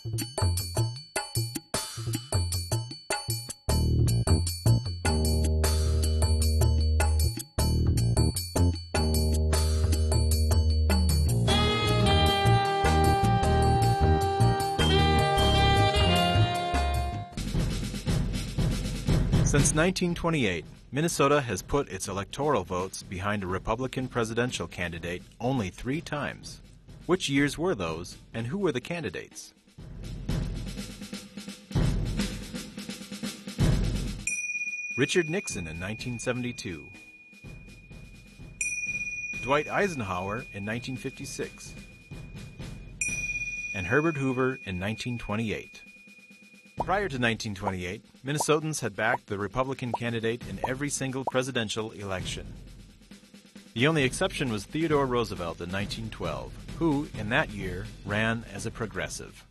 Since 1928, Minnesota has put its electoral votes behind a Republican presidential candidate only 3 times. Which years were those, and who were the candidates? Richard Nixon in 1972. Dwight Eisenhower in 1956. And Herbert Hoover in 1928. Prior to 1928, Minnesotans had backed the Republican candidate in every single presidential election. The only exception was Theodore Roosevelt in 1912, who, in that year, ran as a progressive.